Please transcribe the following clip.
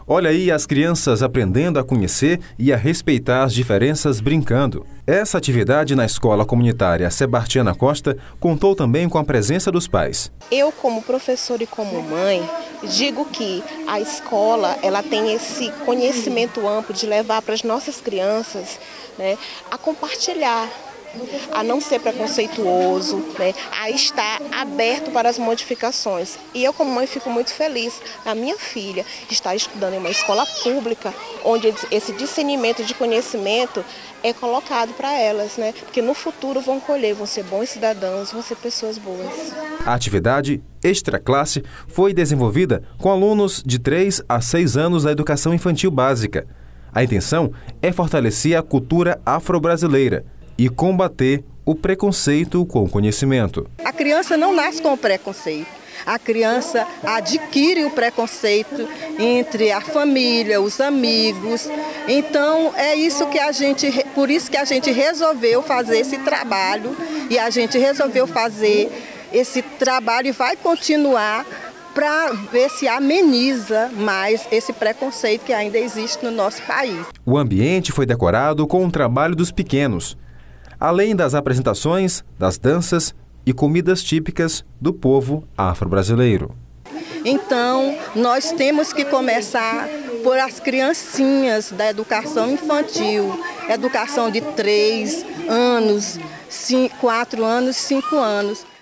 Olha aí as crianças aprendendo a conhecer e a respeitar as diferenças brincando. Essa atividade na escola comunitária Sebastiana Costa contou também com a presença dos pais. Eu, como professora e como mãe, digo que a escola ela tem esse conhecimento amplo de levar para as nossas crianças, né, a compartilhar, a não ser preconceituoso, né, a estar aberto para as modificações. E eu, como mãe, fico muito feliz. A minha filha está estudando em uma escola pública, onde esse discernimento de conhecimento é colocado para elas, né? Porque no futuro vão colher, vão ser bons cidadãos, vão ser pessoas boas. A atividade Extra Classe foi desenvolvida com alunos de 3 a 6 anos da educação infantil básica. A intenção é fortalecer a cultura afro-brasileira e combater o preconceito com o conhecimento. A criança não nasce com o preconceito. A criança adquire o preconceito entre a família, os amigos. Então, por isso que a gente resolveu fazer esse trabalho e a gente resolveu fazer esse trabalho e vai continuar para ver se ameniza mais esse preconceito que ainda existe no nosso país. O ambiente foi decorado com o trabalho dos pequenos, além das apresentações, das danças e comidas típicas do povo afro-brasileiro. Então, nós temos que começar por as criancinhas da educação infantil, educação de 3 anos, 4 anos, 5 anos.